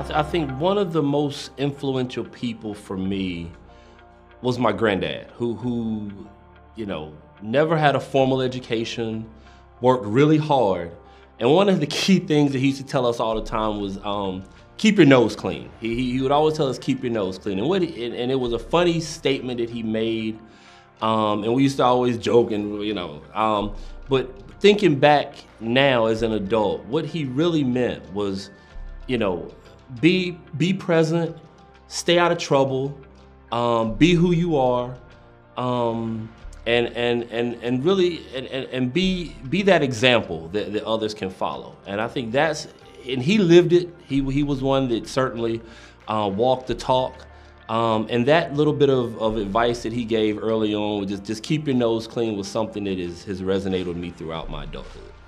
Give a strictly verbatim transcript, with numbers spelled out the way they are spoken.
th I think one of the most influential people for me was my granddad, who, who, you know, never had a formal education, worked really hard. And one of the key things that he used to tell us all the time was, um, keep your nose clean. He, he would always tell us, keep your nose clean. And, what he, and, and it was a funny statement that he made. Um, and we used to always joke and, you know, um, but thinking back now as an adult, what he really meant was, you know, be, be present, stay out of trouble, um, be who you are, um, and, and, and, and really, and, and, and be, be that example that, that others can follow. And I think that's, and he lived it. He, he was one that certainly uh, walked the talk. Um, and that little bit of, of advice that he gave early on, just, just keep your nose clean, was something that is, has resonated with me throughout my adulthood.